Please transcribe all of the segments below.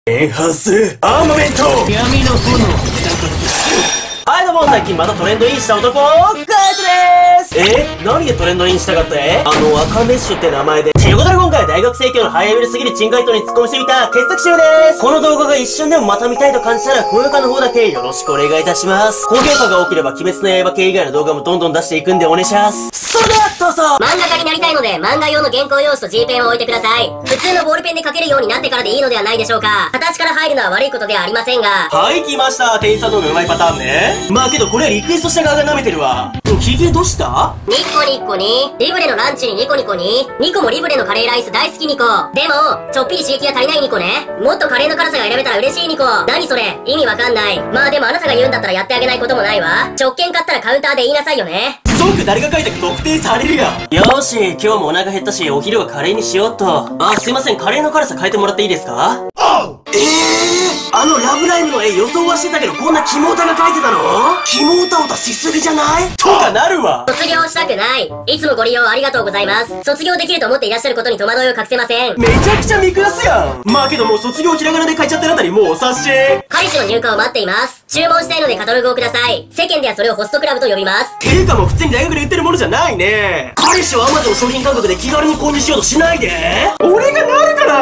エンハンスアーマメント闇の炎。 はいどうも、最近またトレンドインした男、ガイズです。何でトレンドインしたかって赤メッシュって名前で。ということで今回は大学生協のハイレベルすぎる珍回答に突っ込みしてみた傑作集です。この動画が一瞬でもまた見たいと感じたら高評価の方だけよろしくお願いいたします。高評価が多ければ鬼滅の刃系以外の動画もどんどん出していくんでお願いします。それではどうぞ。 漫画家になりたいので漫画用の原稿用紙と G ペンを置いてください。普通のボールペンで書けるようになってからでいいのではないでしょうか。形から入るのは悪いことではありませんが。 はい、来ました。店員さんのうまいパターンね。まあけどこれはリクエストした側が舐めてるわ。ヒゲどうした？ ニコニコに、リブレのランチにニコニコに、ニコもリブレのカレーライス大好きニコ。でも、ちょっぴり刺激が足りないニコね。もっとカレーの辛さが選べたら嬉しいニコ。何それ？意味わかんない。まあでもあなたが言うんだったらやってあげないこともないわ。直券買ったらカウンターで言いなさいよね。 そうか、誰が書いたか特定されるよ。よーし、今日もお腹減ったし、お昼はカレーにしようっと。すいません、カレーの辛さ変えてもらっていいですか？ラブライブの絵予想はしてたけど、こんなキモオタが描いてたの？キモオタオタしすぎじゃない？とかなるわ。 卒業したくない。いつもご利用ありがとうございます。卒業できると思っていらっしゃることに戸惑いを隠せません。 めちゃくちゃ見下すやん。まあけどもう卒業ひらがなで書いちゃってるあたりもうお察し。 彼氏の入荷を待っています。注文したいのでカタログをください。世間ではそれをホストクラブと呼びます。 ていうかもう普通に大学で売ってるものじゃないね。彼氏は Amazon 商品感覚で気軽に購入しようとしないで。俺がなるから。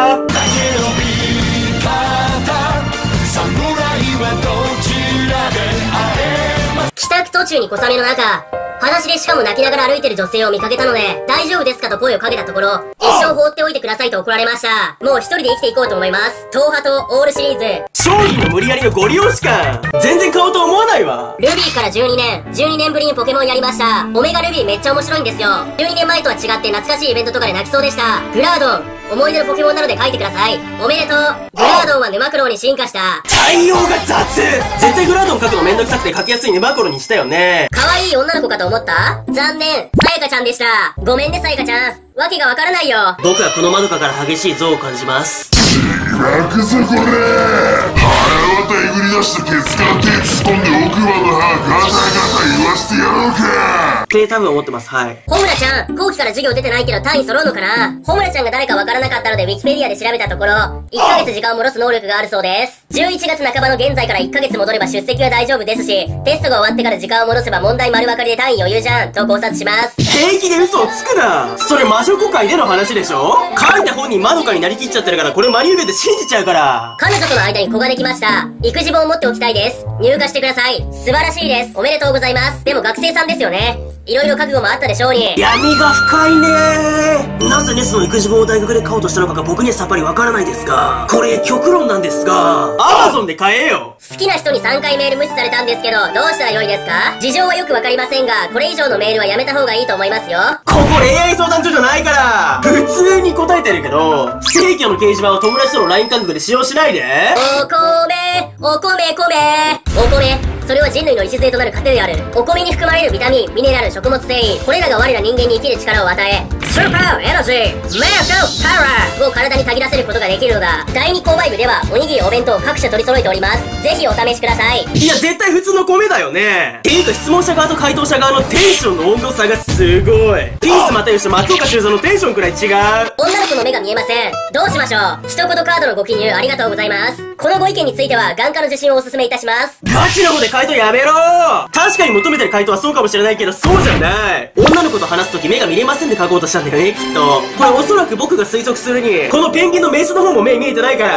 帰宅途中に小雨の中、裸足でしかも泣きながら歩いてる女性を見かけたので、大丈夫ですかと声をかけたところ、一生放っておいてくださいと怒られました。もう一人で生きていこうと思います。東ハとオールシリーズ。 商品の無理やりのご利用しか全然買おうと思わないわ。 ルビーから12年ぶりにポケモンやりました。オメガルビーめっちゃ面白いんですよ。12年前とは違って懐かしいイベントとかで泣きそうでした。グラードン、思い出のポケモンなので書いてください。おめでとう。グラードンは沼クロウに進化した。 対応が雑。絶対グラードン書くのめんどくさくて書きやすい沼クロウにしたよね。 可愛い女の子かと思った？残念。さやかちゃんでした。ごめんねさやかちゃん。わけがわからないよ。 僕はこの窓かから激しい像を感じます。 楽ぞこれ。腹渡えぐり出したケツから手突っ込んで奥歯の歯ガタガタ言わしてやろうかって多分思ってます。はい。 ホムラちゃん、後期から授業出てないけど単位揃うのかな？ホムラちゃんが誰かわからなかったのでウィキペディアで調べたところ、1ヶ月時間を戻す能力があるそうです。11月半ばの現在から1ヶ月戻れば出席は大丈夫ですし、テストが終わってから時間を戻せば問題丸分かりで単位余裕じゃん、と考察します。 平気で嘘をつくな。それ魔女子会での話でしょ？書いた本人まどかになりきっちゃってるからこれ真に受けて信じちゃうから。 彼女との間に子ができました。育児本を持っておきたいです。入荷してください。素晴らしいです。おめでとうございます。でも学生さんですよね。いろいろ覚悟もあったでしょうに。 闇が深いねー。なぜネスの育児本を大学で買おうとしたのかが僕にはさっぱりわからないですが、これ極論なんですが、Amazon で買えよ。 好きな人に3回メール無視されたんですけど、どうしたらよいですか？事情はよくわかりませんが、これ以上のメールはやめた方がいいと思いますよ。 ここ恋愛相談所じゃないから普通に答えてるけど、正規の掲示板を友達との LINE 感覚で使用しないで。 お米、お米米、お米。それは人類の礎となる糧である。お米に含まれるビタミン、ミネラル、食物繊維、これらが我ら人間に生きる力を与え、スーパーエナジー、メルトパワーを体にたぎらせることができるのだ。第2購買部ではおにぎりお弁当各種取り揃えております。ぜひお試しください。 いや絶対普通の米だよね。っていうか質問者側と回答者側のテンションの温度差がすごい。ピース又吉と松岡修造のテンションくらい違う。 女の子の目が見えません。どうしましょう。一言カードのご記入ありがとうございます。このご意見については眼科の受診をお勧めいたします。 ガチな方で回答やめろ。確かに求めてる回答はそうかもしれないけど、そうじゃない。女の子と話すとき目が見れませんで書こうとしたんだよね、きっと。これおそらく僕が推測するに、このペンギンのメスの方も目見えてないから。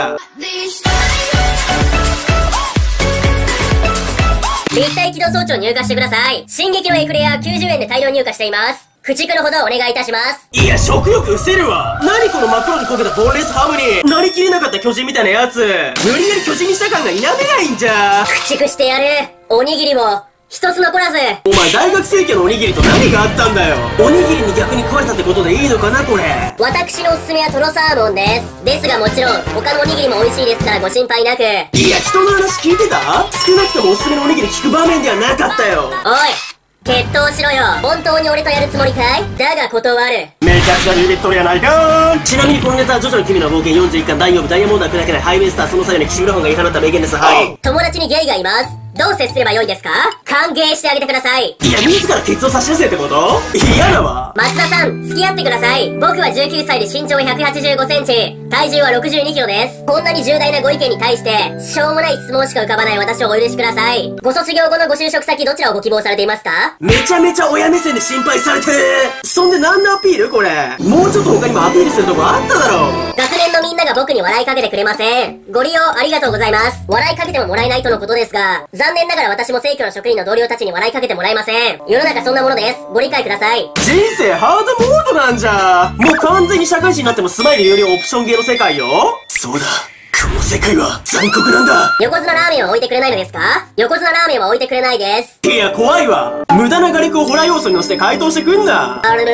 立体起動装置を入荷してください。進撃のエクレア90円で大量入荷しています。駆逐のほどお願いいたします。 いや、食欲失せるわ。何この真っ黒に焦げたボンレスハムに、なりきれなかった巨人みたいなやつ。無理やり巨人にした感が否めないんじゃ。 駆逐してやる。おにぎりも、一つ残らず。 お前大学生協のおにぎりと何があったんだよ。おにぎりに逆に食われたってことでいいのかな、これ。 私のおすすめはトロサーモンです。ですがもちろん、他のおにぎりも美味しいですからご心配なく。 いや、人の話聞いてた？少なくともおすすめのおにぎり聞く場面ではなかったよ。 おい、決闘しろよ。本当に俺とやるつもりかい？だが断る。 めちゃくちゃビビっとるやないかー。ちなみにこのネタはジョジョの奇妙な冒険41巻第4部ダイヤモンドは砕けないハイウェイスターその際に岸村本が言い放った名言です。はい。 友達にゲイがいます。 どう接すればよいですか？歓迎してあげてください。 いや、自らケツを差し出せってこと？嫌だわ。 松田さん、付き合ってください。僕は19歳で身長185センチ、体重は62キロです。こんなに重大なご意見に対して、しょうもない質問しか浮かばない私をお許しください。ご卒業後のご就職先どちらをご希望されていますか？ めちゃめちゃ親目線で心配されてる。そんで何のアピールこれ。もうちょっと他にもアピールするとこあっただろう。 学年のみんなが僕に笑いかけてくれません。ご利用ありがとうございます。笑いかけてももらえないとのことですが、残念ながら私も生協の職員の同僚たちに笑いかけてもらえません。世の中そんなものです。ご理解ください。 人生ハードモードなんじゃ。もう完全に社会人になってもスマイルよりオプションゲーの世界よ。そうだ。この世界は残酷なんだ。 横綱ラーメンは置いてくれないのですか？横綱ラーメンは置いてくれないです。 いや、怖いわ。無駄な火力をホラー要素に乗せて回答してくんな。読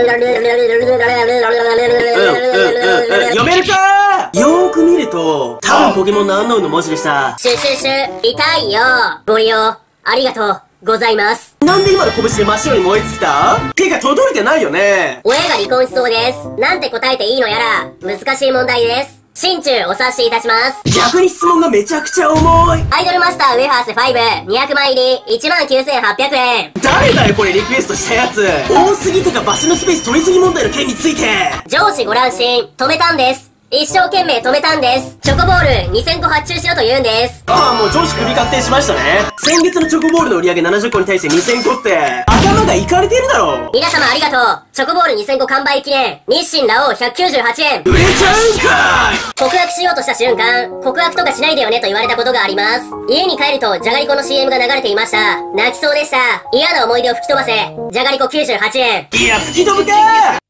めるかー。よーく見ると、多分ポケモンのアンノウンの文字でした。 シュシュシュ、痛いよ。ご利用、ありがとうございます。 なんで今の拳で真っ白に燃え尽きた？手が届いてないよね。 親が離婚しそうです。なんて答えていいのやら、難しい問題です。心中お察しいたします。 逆に質問がめちゃくちゃ重い。 アイドルマスターウェハース5、200枚入り、19,800円。 誰だよこれリクエストしたやつ。多すぎとか場所のスペース取りすぎ問題の件について。 上司ご乱心、止めたんです。一生懸命止めたんです。チョコボール2000個発注しろと言うんです。 ああ、もう上司首確定しましたね。先月のチョコボールの売り上げ70個に対して2000個って、頭がいかれてるだろ。 皆様ありがとう。チョコボール2000個完売記念、日清ラオウ198円。 売れちゃうんかい。 告白しようとした瞬間、告白とかしないでよねと言われたことがあります。家に帰ると、じゃがりこの CM が流れていました。泣きそうでした。嫌な思い出を吹き飛ばせ。じゃがりこ98円。 いや、吹き飛ぶかー。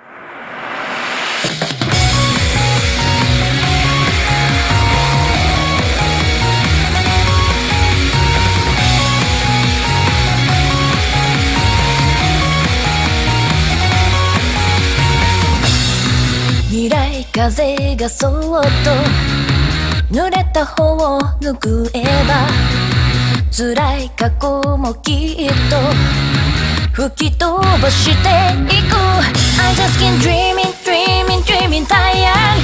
未来風がそっと濡れた方を拭えば辛い過去もきっと吹き飛ばしていく I just keep dreaming, dreaming, dreaming tired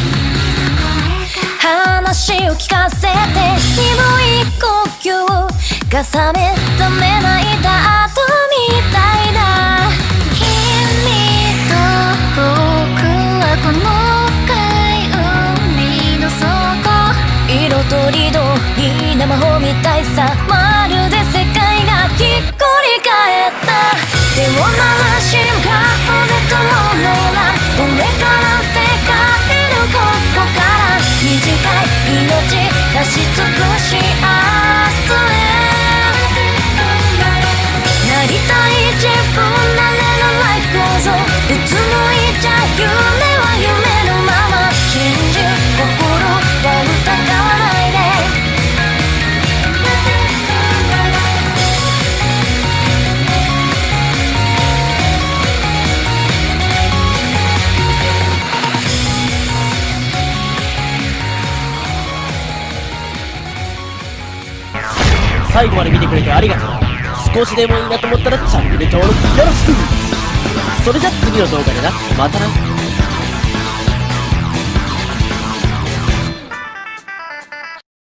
話を聞かせて鈍い呼吸が覚めた目泣いた後みたいだ君と僕はこの色とりどりな魔法みたいさまるで世界がひっくり返った手を回し向かうでとものらこれから世界のここから短い命出し尽くし明日へなりたい自分なれのライフ構造うつむいちゃ夢は夢のまま信じ心は疑わないで最後まで見てくれてありがとう。少しでもいいなと思ったらチャンネル登録よろしく。それじゃ次の動画でな。またな。